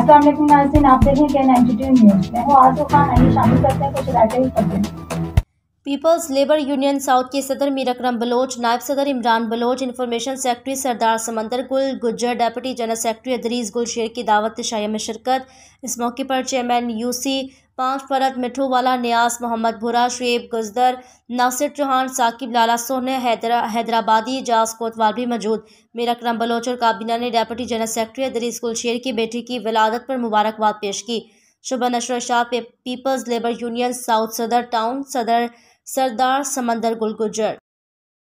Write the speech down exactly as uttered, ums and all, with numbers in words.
अस्सलाम वालेकुम नाज़रीन, आप देख रहे हैं नाइंटी टू न्यूज़। मैं हूं आज़ू खान। आइए शामिल करते हैं कुछ राइटर ही करते हैं। पीपल्स लेबर यूनियन साउथ के सदर मीर अकरम बलोच, नायब सदर Imran Baloch, information secretary Sardar Samandar Gul Gujjar, deputy general secretary Idrees Gul Sher की दावत शाया में शिरकत। इस मौके पर चेयरमैन यूसी पांच फरद मिठूवाला, नियाज मोहम्मद भुरा, शुएब गुजदर, नासिर चौहान, साकिब लाला सोने, हैदरा हैदराबादी जास कोतवाल भी मौजूद। मीर अकरम बलोच और काबीना ने deputy general secretary Idrees Gul Sher की बेटी की विलादत पर मुबारकबाद पेश की। शुभ नशर शाह पे peoples labour union south Saddar town सदर सरदार समंदर गुल गुज्जर।